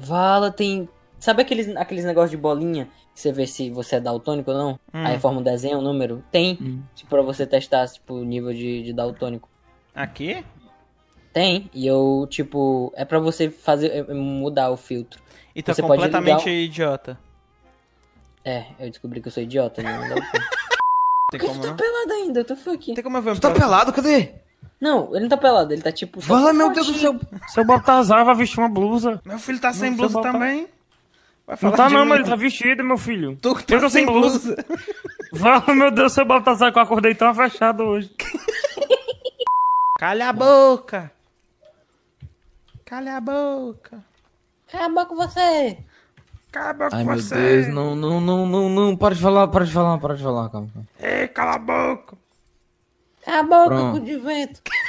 Vala tem... Sabe aqueles negócios de bolinha? Que você vê se você é daltônico ou não? Aí forma um desenho, um número? Tem. Tipo, pra você testar, tipo, o nível de daltônico. Aqui? Tem. E eu, tipo... É pra você fazer... mudar o filtro. E tá Você completamente pode ligar... idiota. É, eu descobri que eu sou idiota, né? Tem Por que como tu tá não? pelado ainda? Eu tô fucking... Tem como eu ver um Tu tá pelado? Cadê? Não, ele não tá pelado. Ele tá, tipo... só Vala, com meu Deus do shortinho. céu. Seu Baltazar vai vestir uma blusa. Meu filho tá sem Não, blusa seu Baltar- também. Vai Não falar tá de não, mim. mas ele tá vestido, meu filho. Tu Eu tá tô sem blusa. Vala, meu Deus, seu Baltazar, que eu acordei tão fechado hoje. Calha a boca. Calha a boca. Acaba com você. Cala a boca Ai, meu você. Deus, não. Para de falar, calma. Ei, cala a boca. Cala a boca Pronto. com o de vento.